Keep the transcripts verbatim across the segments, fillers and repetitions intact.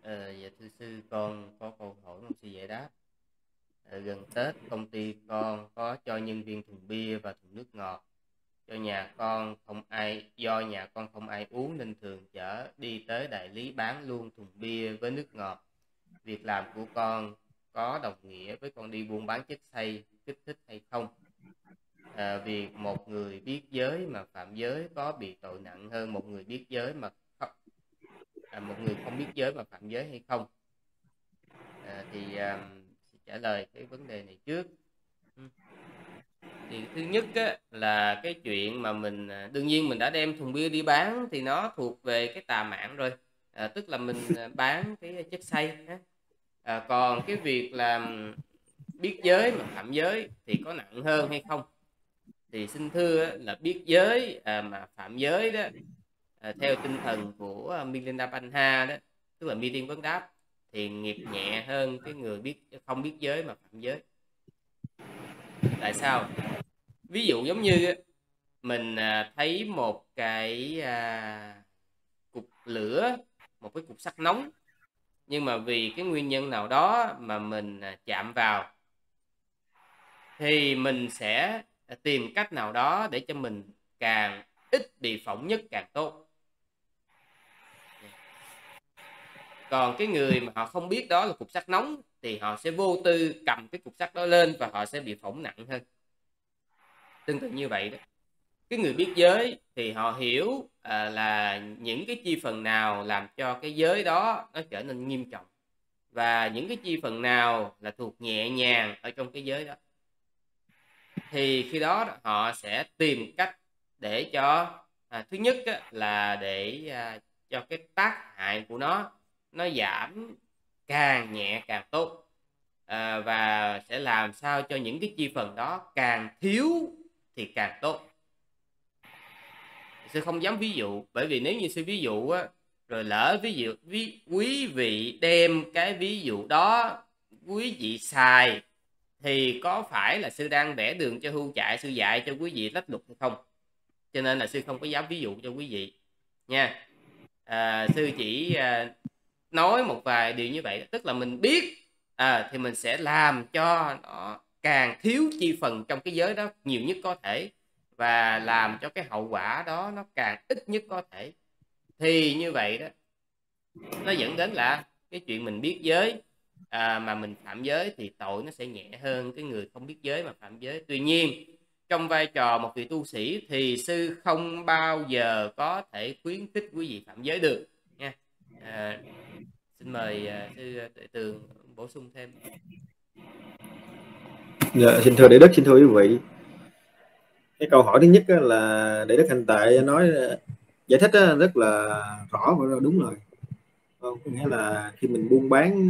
Ờ, dạ thưa sư, con có câu hỏi mong sư giải đáp. Ờ, gần Tết công ty con có cho nhân viên thùng bia và thùng nước ngọt. Do nhà con không ai do nhà con không ai uống nên thường chở đi tới đại lý bán luôn thùng bia với nước ngọt. Việc làm của con có đồng nghĩa với con đi buôn bán chất say kích thích hay không? À, việc một người biết giới mà phạm giới có bị tội nặng hơn một người biết giới mà không, à, một người không biết giới mà phạm giới hay không? À, thì à, sẽ trả lời cái vấn đề này trước. Ừ. Thì thứ nhất á, là cái chuyện mà mình à, đương nhiên mình đã đem thùng bia đi bán thì nó thuộc về cái tà mạng rồi, à, tức là mình à, bán cái chất say á. À, còn cái việc làm biết giới mà phạm giới thì có nặng hơn hay không, thì xin thưa á, là biết giới à, mà phạm giới đó, à, theo tinh thần của à, Milinda Panha đó, tức là mi tiên vấn đáp, thì nghiệp nhẹ hơn cái người biết không biết giới mà phạm giới. Tại sao? Ví dụ giống như mình à, thấy một cái à, cục lửa, một cái cục sắt nóng, nhưng mà vì cái nguyên nhân nào đó mà mình à, chạm vào, thì mình sẽ tìm cách nào đó để cho mình càng ít bị phỏng nhất càng tốt. Còn cái người mà họ không biết đó là cục sắt nóng thì họ sẽ vô tư cầm cái cục sắt đó lên và họ sẽ bị phỏng nặng hơn. Tương tự như vậy đó, cái người biết giới thì họ hiểu à, là những cái chi phần nào làm cho cái giới đó nó trở nên nghiêm trọng, và những cái chi phần nào là thuộc nhẹ nhàng ở trong cái giới đó, thì khi đó họ sẽ tìm cách để cho à, thứ nhất á, là để à, cho cái tác hại của nó nó giảm càng nhẹ càng tốt, à, và sẽ làm sao cho những cái chi phần đó càng thiếu thì càng tốt. Sư không dám ví dụ, bởi vì nếu như sư ví dụ á, rồi lỡ ví dụ ví, quý vị đem cái ví dụ đó quý vị xài, thì có phải là sư đang vẽ đường cho hươu chạy, sư dạy cho quý vị lách luật hay không? Cho nên là sư không có dám ví dụ cho quý vị nha. À, sư chỉ à, nói một vài điều như vậy, tức là mình biết à, thì mình sẽ làm cho nó càng thiếu chi phần trong cái giới đó nhiều nhất có thể, và làm cho cái hậu quả đó nó càng ít nhất có thể. Thì như vậy đó, nó dẫn đến là cái chuyện mình biết giới à, mà mình phạm giới thì tội nó sẽ nhẹ hơn cái người không biết giới mà phạm giới. Tuy nhiên trong vai trò một vị tu sĩ thì sư không bao giờ có thể khuyến khích quý vị phạm giới được nha. À, xin mời à, sư Tuệ Tường bổ sung thêm. Dạ, xin thưa Đại Đức, xin thưa quý vị. Cái câu hỏi thứ nhất là Đại Đức Hành Tại nói giải thích rất là rõ và đúng rồi. Có nghĩa là khi mình buôn bán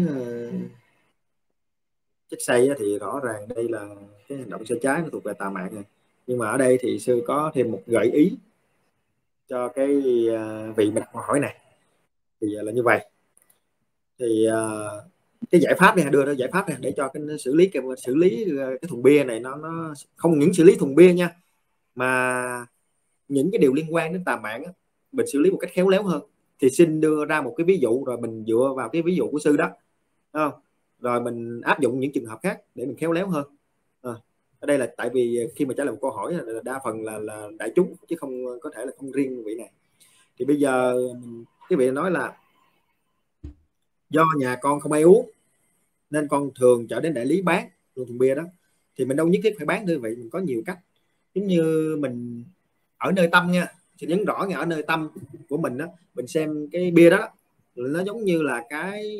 chất xay thì rõ ràng đây là cái hành động sai trái, nó thuộc về tà mạng rồi. Nhưng mà ở đây thì sư có thêm một gợi ý cho cái vị mình hỏi này, thì là như vậy. Thì cái giải pháp này đưa ra giải pháp này để cho cái xử lý cái xử lý cái thùng bia này, nó nó không những xử lý thùng bia nha, mà những cái điều liên quan đến tà mạng á, mình xử lý một cách khéo léo hơn. Thì xin đưa ra một cái ví dụ, rồi mình dựa vào cái ví dụ của sư đó, không? Rồi mình áp dụng những trường hợp khác để mình khéo léo hơn. À, ở đây là tại vì khi mà trả lời một câu hỏi là đa phần là, là đại chúng, chứ không có thể là không riêng vị này. Thì bây giờ cái vị nói là do nhà con không ai uống nên con thường chở đến đại lý bán luôn thùng bia đó. Thì mình đâu nhất thiết phải bán thưa vị, mình có nhiều cách. Giống như mình ở nơi tâm nha, thì nhấn rõ nha, ở nơi tâm của mình đó, mình xem cái bia đó nó giống như là cái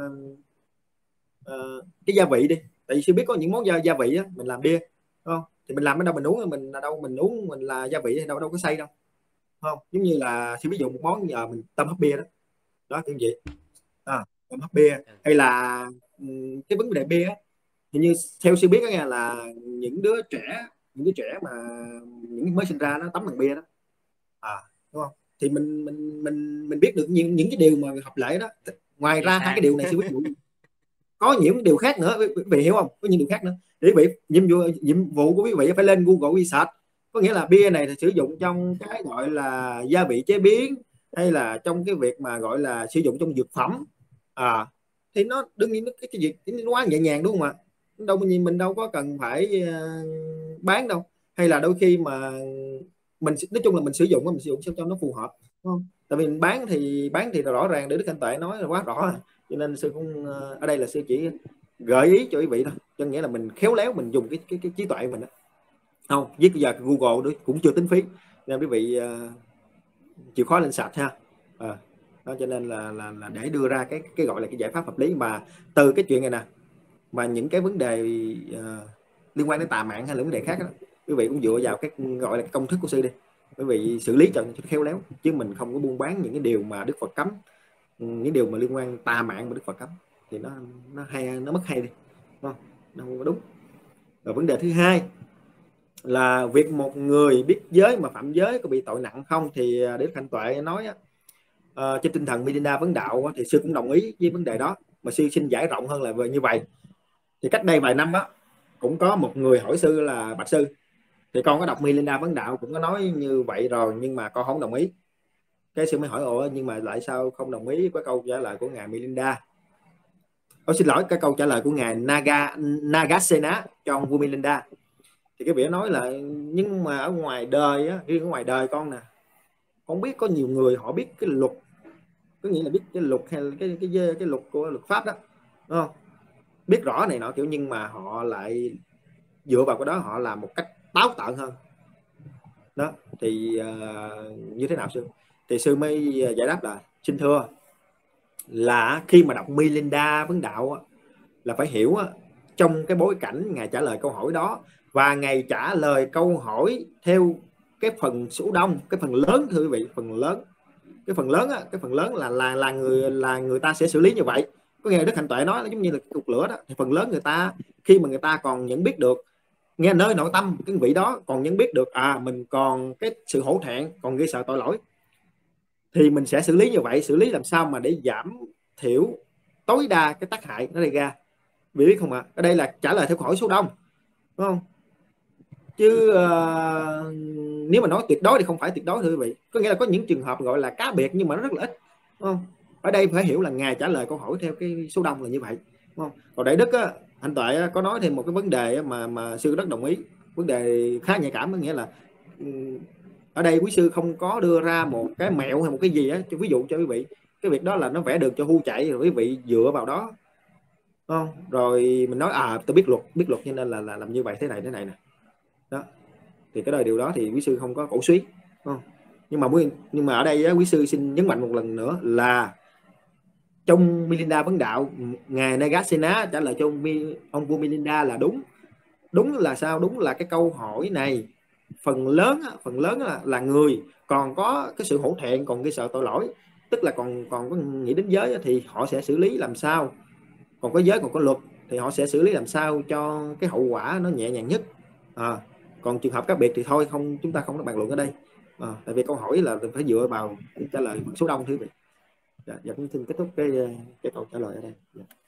uh, cái gia vị đi. Tại vì sư biết có những món gia, gia vị á, mình làm bia không, thì mình làm ở đâu mình uống, mình ở đâu mình uống mình là gia vị, đâu đâu có say đâu, không? Giống như là sư ví dụ một món giờ mình tâm hấp bia đó, đó kiểu gì à, tâm hấp bia, hay là cái vấn đề bia á, thì như theo sư biết đó, nghe là những đứa trẻ những đứa trẻ mà những mới sinh ra nó tắm bằng bia đó, à, đúng không? Thì mình mình mình mình biết được những những cái điều mà hợp lệ đó. Ngoài ra hai cái điều này sư biết có những điều khác nữa, quý vị hiểu không? Có những điều khác nữa. Quý vị nhiệm vụ nhiệm vụ của quý vị phải lên Google research, có nghĩa là bia này thì sử dụng trong cái gọi là gia vị chế biến, hay là trong cái việc mà gọi là sử dụng trong dược phẩm, à, thì nó đương nhiên nó cái, cái việc nó quá nhẹ nhàng đúng không ạ? Đâu mình mình đâu có cần phải uh, bán đâu, hay là đôi khi mà mình nói chung là mình sử dụng mình sử dụng sao cho nó phù hợp đúng không? Tại vì mình bán thì bán thì rõ ràng để Đức Anh Tuệ nói là quá rõ, cho nên sư cũng uh, ở đây là sư chỉ gợi ý cho quý vị thôi, cho nghĩa là mình khéo léo mình dùng cái cái, cái trí tuệ mình đó. Không viết bây giờ Google cũng chưa tính phí nên quý vị uh, chịu khó lên sạch ha. À, đó cho nên là, là là để đưa ra cái cái gọi là cái giải pháp hợp lý mà từ cái chuyện này nè, mà những cái vấn đề uh, liên quan đến tà mạng hay là vấn đề khác đó, quý vị cũng dựa vào cái gọi là cái công thức của sư đi, quý vị xử lý cho nó khéo léo, chứ mình không có buôn bán những cái điều mà Đức Phật cấm, những điều mà liên quan tà mạng mà Đức Phật cấm thì nó nó hay nó mất hay đi, đúng không? Nó không có đúng. Rồi vấn đề thứ hai là việc một người biết giới mà phạm giới có bị tội nặng không, thì Đức Thanh Tuệ nói uh, trên tinh thần Milinda vấn đạo thì sư cũng đồng ý với vấn đề đó, mà sư xin giải rộng hơn là về như vậy. Thì cách đây vài năm á cũng có một người hỏi sư là bạch sư, thì con có đọc Milinda vấn đạo cũng có nói như vậy rồi nhưng mà con không đồng ý. Cái sư mới hỏi ủa nhưng mà lại sao không đồng ý với câu trả lời của ngài Milinda? Ô, xin lỗi, cái câu trả lời của ngài Naga Nagasena cho ông vua Milinda. Thì cái vị nói là nhưng mà ở ngoài đời á, riêng ở ngoài đời con nè, không biết có nhiều người họ biết cái luật, có nghĩa là biết cái luật hay cái cái cái, cái luật của luật pháp đó, đúng không? Biết rõ này nọ kiểu nhưng mà họ lại dựa vào cái đó họ làm một cách táo tợn hơn. Đó thì uh, như thế nào sư? Thì sư mới giải đáp là xin thưa là khi mà đọc Milinda vấn đạo là phải hiểu trong cái bối cảnh ngài trả lời câu hỏi đó, và ngài trả lời câu hỏi theo cái phần số đông, cái phần lớn thưa quý vị, phần lớn cái phần lớn á, cái phần lớn là là là người là người ta sẽ xử lý như vậy. Có nghe Đức Hạnh Tuệ nói giống như là cục lửa đó, thì phần lớn người ta khi mà người ta còn nhận biết được, nghe nơi nội tâm cái vị đó còn nhận biết được à mình còn cái sự hổ thẹn, còn gây sợ tội lỗi, thì mình sẽ xử lý như vậy, xử lý làm sao mà để giảm thiểu tối đa cái tác hại nó gây ra. Vì biết không ạ, à? Ở đây là trả lời theo câu hỏi số đông, đúng không? Chứ uh, nếu mà nói tuyệt đối thì không phải tuyệt đối thưa quý vị, có nghĩa là có những trường hợp gọi là cá biệt nhưng mà nó rất là ít, đúng không? Ở đây phải hiểu là ngài trả lời câu hỏi theo cái số đông là như vậy, đúng không? Còn Đại Đức á, anh Tuệ á, có nói thêm một cái vấn đề mà mà sư rất đồng ý, vấn đề khá nhạy cảm, có nghĩa là ở đây quý sư không có đưa ra một cái mẹo hay một cái gì á, cho ví dụ cho quý vị, cái việc đó là nó vẽ đường cho hưu chạy rồi quý vị dựa vào đó, không? Rồi mình nói à tôi biết luật, biết luật cho nên là, là làm như vậy thế này thế này nè, đó thì cái đời điều đó thì quý sư không có cổ suý, không? Nhưng mà nhưng mà ở đây á, quý sư xin nhấn mạnh một lần nữa là trong Milinda vấn đạo, ngài Nagasena trả lời cho ông, ông vua Milinda là đúng. Đúng là sao? Đúng là cái câu hỏi này phần lớn phần lớn là, là người còn có cái sự hổ thẹn, còn cái sợ tội lỗi, tức là còn còn có nghĩ đến giới thì họ sẽ xử lý làm sao, còn có giới còn có luật thì họ sẽ xử lý làm sao cho cái hậu quả nó nhẹ nhàng nhất. À, còn trường hợp cá biệt thì thôi không, chúng ta không có bàn luận ở đây, à, tại vì câu hỏi là phải dựa vào trả lời số đông thứ vậy. Dạ, dạ cũng xin kết thúc cái cái câu trả lời ở đây. Dạ.